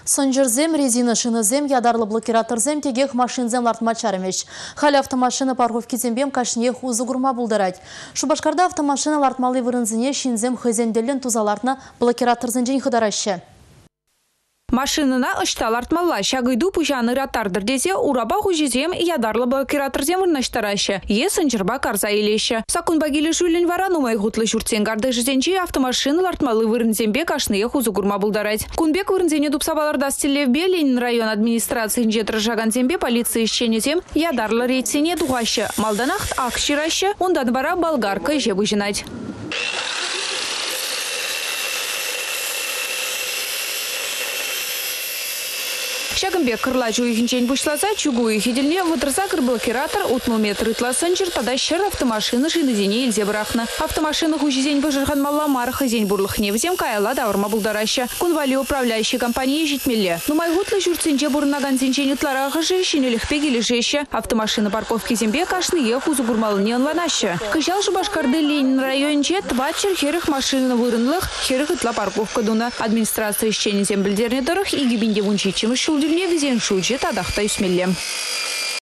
Сонжырзем, резина шинызем, ядарлы блокираторзем тегех машинзем лартмачарымеш. Халі автомашина парковки зембем кашне хузы гурма булдырать. Шубашкарда автомашина лартмалы вырынзіне шинзем хызенделен тузалартына блокираторзен жен хыдарашы. Машинына ыштал артмалла шагыйду пужаны ратардыр десе ураба хужизем ядарлы блокираторзем вырнаштарашы. Сынжырба карза елеші. Сакунба келі жүлін вара нумай ғутлы жүртсен гарды жызенче автомашины лартмалы вырынзембе кашные хузы гурма булдарать. Кунбек вырынзене дупсабаларда стелевбе Ленин район администрации жетір жаганзембе полиция ишченезем ядарлы рейтсене дуғашы. Малданахт акширашы, ондан бара болгарка жебы жинать. Шагымбек кырла жуйхинчен бушласа, чугуй хиделне выдырса блокиратор утму метр итласынчыр, тада шыр автомашины шинызене илзе брахна. Автомашины хужизень выжырхан малла мархазень бурлых невзем каяла давырма булдараща. Кунвали управляющей компании житмелле. Нумай гутлы журцинче бурнаган зенчен итларахажы шинелих пегили жеще. Автомашины парковки зембе кашные хузу гурмалыне онланаща. Кыжал Шубашкарды Ленин районче твачер херых машины вырынлых, херых итла парковка дуна. Администрация ищени зембельдерне дырых и гибинде вунчичимы шулдерне везен шуджет адахта юсмелле.